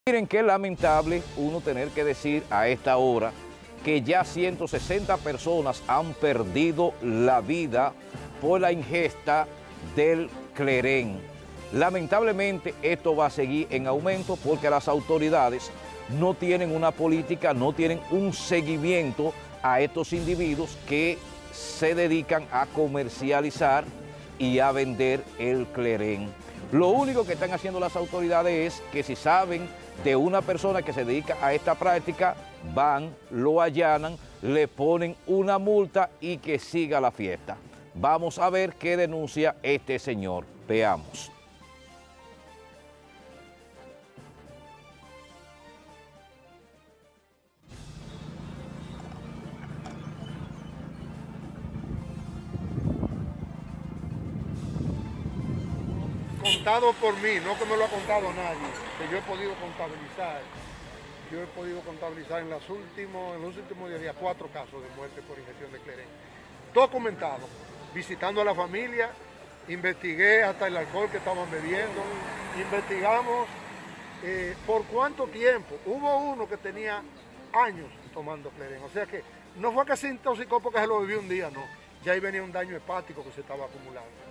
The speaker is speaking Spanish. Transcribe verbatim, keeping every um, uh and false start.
Miren qué lamentable uno tener que decir a esta hora que ya ciento sesenta personas han perdido la vida por la ingesta del clerén. Lamentablemente esto va a seguir en aumento porque las autoridades no tienen una política, no tienen un seguimiento a estos individuos que se dedican a comercializar y a vender el clerén. Lo único que están haciendo las autoridades es que si saben de una persona que se dedica a esta práctica, van, lo allanan, le ponen una multa y que siga la fiesta. Vamos a ver qué denuncia este señor. Veamos. Contado por mí, no que me lo ha contado nadie, que yo he podido contabilizar. Yo he podido contabilizar en, las últimos, en los últimos días cuatro casos de muerte por ingestión de clerén. Documentado, visitando a la familia, investigué hasta el alcohol que estaban bebiendo, investigamos eh, por cuánto tiempo. Hubo uno que tenía años tomando clerén, o sea que no fue que se intoxicó porque se lo bebió un día, no. Ya ahí venía un daño hepático que se estaba acumulando.